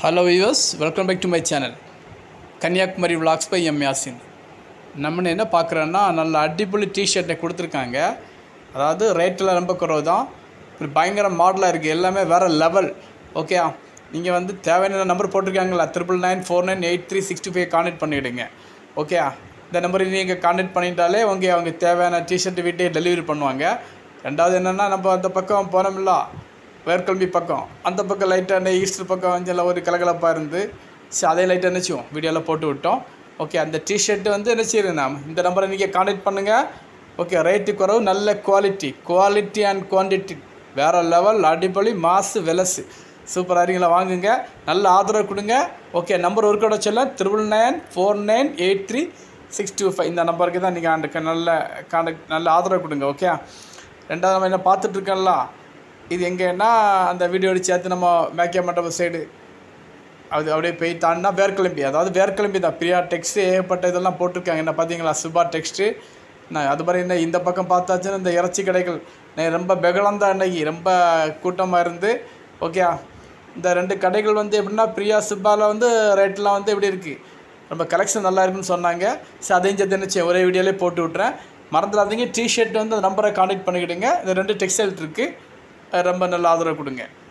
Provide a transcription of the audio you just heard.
Hello viewers, welcome back to my channel. Kanyakumari Vlogs by M. Yasin. நம்ம என்ன பார்க்குறோன்னா நல்ல அடிப்பொலி டிஷர்ட்டை கொடுத்துருக்காங்க. அதாவது ரேட்டில் ரொம்ப குறைவு தான். பயங்கர மாடலாக இருக்குது, எல்லாமே வேறு லெவல். ஓகே, நீங்கள் வந்து தேவையான நம்பர் போட்டிருக்காங்களா 9994983625 கான்டெக்ட் பண்ணிவிடுங்க. ஓகே, இந்த நம்பரை நீங்கள் கான்டெக்ட் பண்ணிட்டாலே அவங்க தேவையான டிஷர்ட் வீட்டே டெலிவரி பண்ணுவாங்க. ரெண்டாவது என்னென்னா, நம்ம அந்த பக்கம் போனோம்ல, வேர்க்கல்வி பக்கம், அந்த பக்கம் லைட்டாக ஈஸ்டர் பக்கம் கொஞ்சம் ஒரு கலகலப்பாக இருந்து சரி அதே லைட்டாக நினச்சோம் வீடியோவில் போட்டு விட்டோம். ஓகே, அந்த டிஷர்ட்டு வந்து என்ன செய்யுது, நாம் இந்த நம்பரை நீங்கள் கான்டெக்ட் பண்ணுங்கள். ஓகே, ரேட்டு குறவு, நல்ல குவாலிட்டி அண்ட் குவான்டிட்டி வேறு லெவல், அடிப்பொலி, மாசு, வெலசு, சூப்பராக இருக்கீங்களா, வாங்குங்க, நல்ல ஆதரவு கொடுங்க. ஓகே, நம்பர் ஒரு கூட சொல்ல 9994983625 இந்த நம்பருக்கு தான் நீங்கள் நல்ல ஆதரவு கொடுங்க. ஓகே, ரெண்டாவது நம்ம என்ன பார்த்துட்ருக்கோம்ல, இது எங்கேன்னா அந்த வீடியோடு சேர்த்து நம்ம மேக்கிய மண்டபம் சைடு அது அப்படியே போய் தாண்டினா வேர்க்கிளம்பி, அதாவது வேர்க்கிளம்பி தான் பிரியா டெக்ஸ்ட்டு ஏகப்பட்ட இதெல்லாம் போட்டிருக்காங்க. என்ன பார்த்தீங்களா, சுபா டெக்ஸ்ட்டு. நான் அது மாதிரி என்ன இந்த பக்கம் பார்த்தாச்சுன்னா இந்த இறைச்சி கடைகள் ரொம்ப பெகலந்தான், அன்னைக்கு ரொம்ப கூட்டமாக இருந்து. ஓகே, இந்த ரெண்டு கடைகள் வந்து எப்படின்னா பிரியா சுபாவில் வந்து ரேட்லாம் வந்து எப்படி இருக்குது, ரொம்ப கலெக்ஷன் நல்லா இருக்குன்னு சொன்னாங்க. சரி அதையும் சேர்த்து நினச்சேன் ஒரே வீடியோலேயே போட்டு விட்றேன். மறந்துடாதீங்க, டிஷர்ட் வந்து அந்த நம்பரை கான்டெக்ட் பண்ணிக்கிடுங்க. இந்த ரெண்டு டெக்ஸ்டைல் இருக்குது, ரொம்ப நல்ல ஆதரவு கொடுங்க.